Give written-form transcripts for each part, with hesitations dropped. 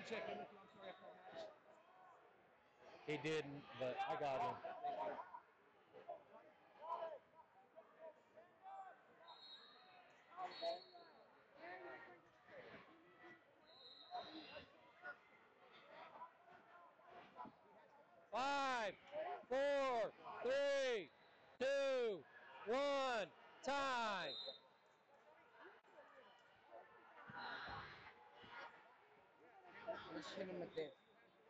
check in with you? I'm sorry after our match. He didn't, but I got him. Five, 4, 3, 2, 1, time. Just hit him with this.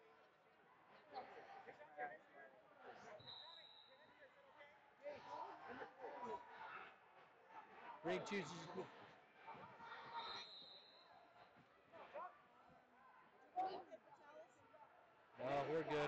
Greg chooses. No, we're good.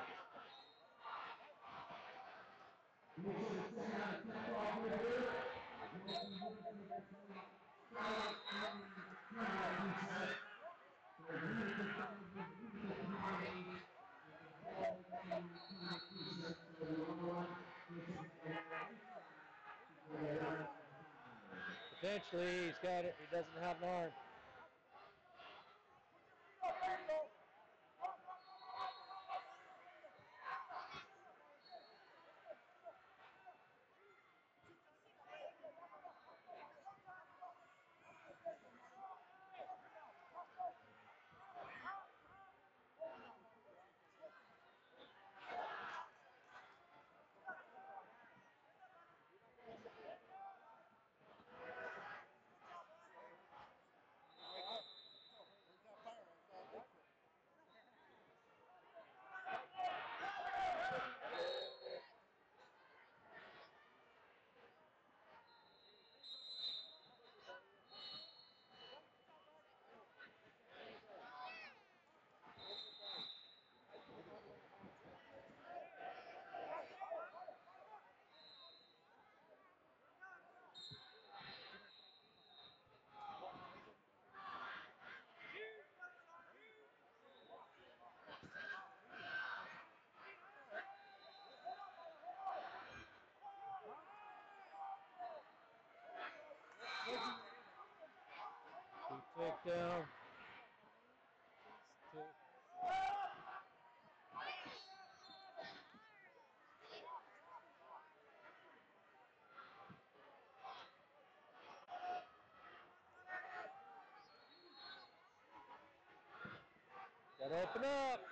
Eventually, he's got it. He doesn't have an arm. Takedown. Gotta open up.